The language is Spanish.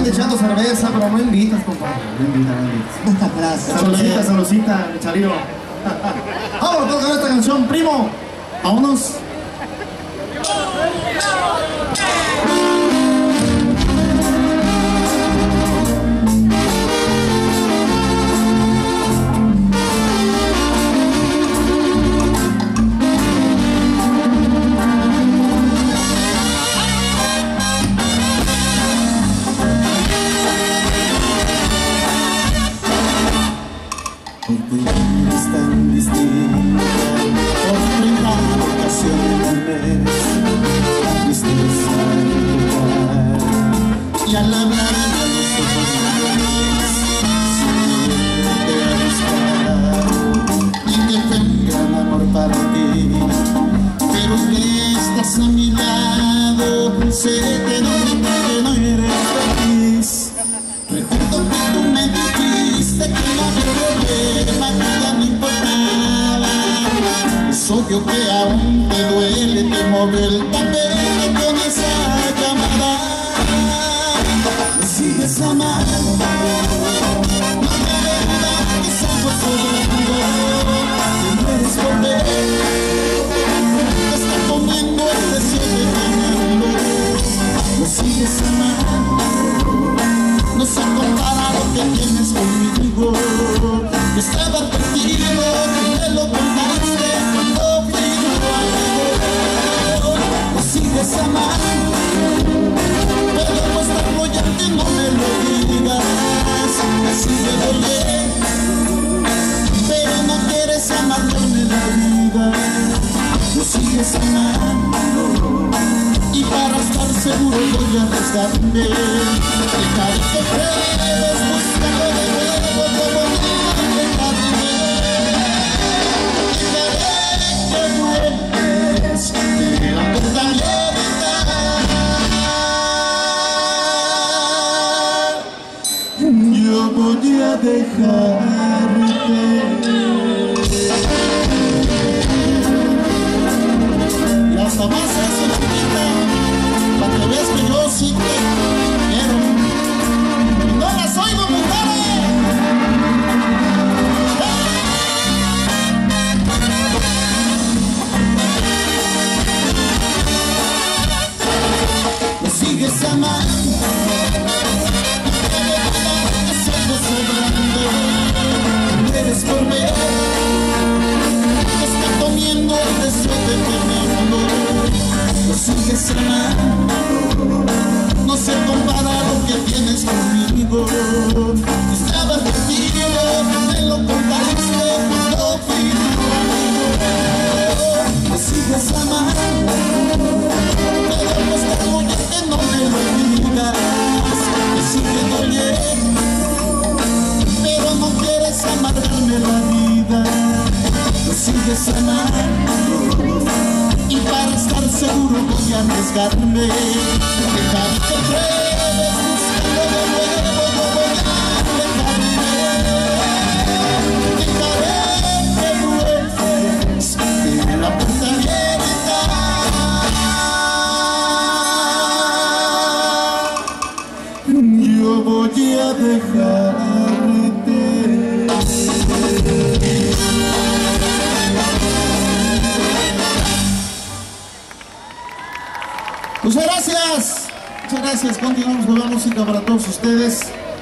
echando cerveza, pero no invitas, compadre. No invitas. Gracias. Saludcita, saludcita, mi Chalío. Vámonos con esta canción, primo. Vámonos. Porque eres tan distinta, por 30 ocasiones al mes, la tristeza en tu cara, y al hablar de los ojos grandes, siempre a buscar, y que tenga un amor para ti, pero que estás a mi lado, sé que no eres feliz. Recuerdo que tú me dijiste que no había problema, que ya no importaba. Es obvio que aún te duele, te movió el papel con esa llamada. Me sigues amando, no me verdad que somos sobrando. Te mueres por ver, te está comiendo el deseo de ganarlo. Me sigues amando, no se compara lo que tienes conmigo. Yo estaba perdido, me lo contaste cuando fui tu amigo. Me sigues amando, pero demostrarlo ya que no me lo digas. Me sigue doliendo, pero no quieres amarme la vida. Me sigues amando, y para estar seguro voy a arriesgarme. Dejar que pruebes, buscarlo de nuevo como dejarme. Dejaré que vuelves, que la puerta abierta. Yo voy a dejarte. Y hasta más eso, chiquita, para que veas que yo sí te quiero. ¡No las oigo, mujeres! Me sigues amando, te sigo sobrando. Eres por ver, te está comiendo el deseo de tenerlo. Me sigues amando, no se compara lo que tienes conmigo. Estaba perdido, me lo contaste cuando fui tu amigo. Me sigues amando, pero demuéstralo ya que no me lo digas. Me sigue doliendo, pero no quieres amargarme la vida. Me sigues amando, y para estar seguro voy a arriesgarme. Dejar que pruebes, buscarlo de nuevo, no voy a dejarme. Dejaré que vuelves, que la puerta abierta. Yo voy a dejarte. Muchas gracias, continuamos con la música para todos ustedes.